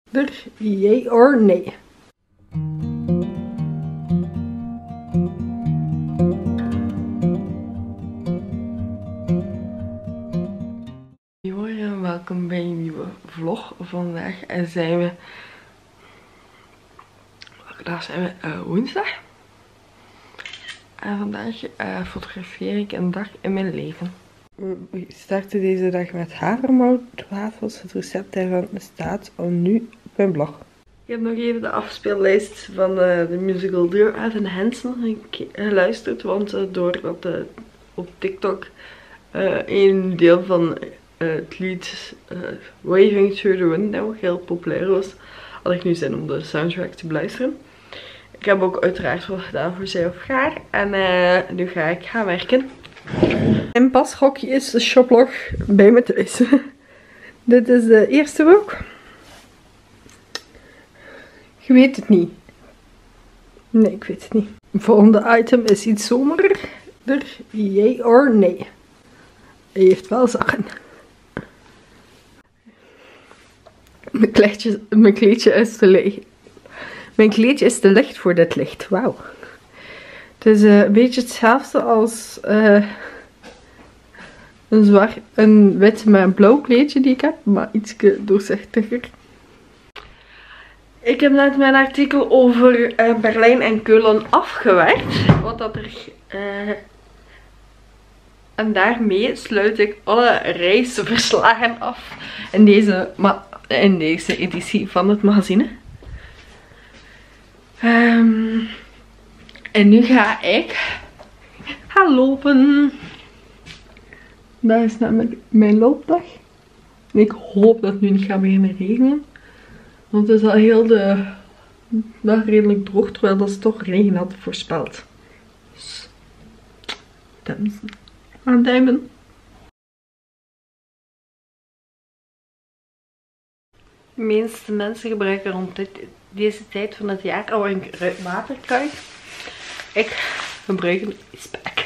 Yay or nee? Goedemorgen, welkom bij een nieuwe vlog. Vandaag zijn we... Welke dag zijn we? Woensdag. En vandaag fotografeer ik een dag in mijn leven. We starten deze dag met havermoutwafels. Het recept daarvan staat al nu op mijn blog. Ik heb nog even de afspeellijst van de musical Dear Evan Hansen geluisterd. Want doordat op TikTok een deel van het lied Waving Through the Window heel populair was, had ik nu zin om de soundtrack te beluisteren. Ik heb ook uiteraard wat gedaan voor Zij of Gaar. En nu ga ik gaan werken. Mijn pashokje is de shoplog bij me thuis. Dit is de eerste rok. Je weet het niet. Nee, ik weet het niet. Het volgende item is iets zomerder. Yay or nee? Hij heeft wel zakken. Mijn kleedje is te licht. Mijn kleedje is te licht voor dit licht. Wauw. Het is een beetje hetzelfde als een wit met een blauw kleedje die ik heb, maar iets doorzichtiger. Ik heb net mijn artikel over Berlijn en Keulen afgewerkt. Wat dat er... En daarmee sluit ik alle reisverslagen af in deze editie van het magazine. En nu ga ik gaan lopen. Dat is namelijk mijn loopdag. En ik hoop dat het nu niet gaat beginnen regenen. Want het is al heel de dag redelijk droog, terwijl dat ze toch regen had voorspeld. Dus, aan duimen. De meeste mensen gebruiken rond deze tijd van het jaar al een waterkruik. Ik gebruik een ijspak.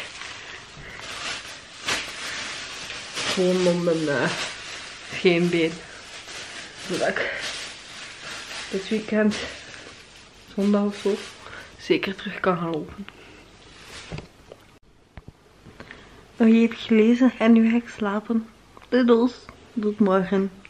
Gewoon om mijn scheenbeen. Zodat ik dit weekend, zondag of zo, zeker terug kan gaan lopen. Nog even gelezen en nu ga ik slapen. Doedels. Tot morgen.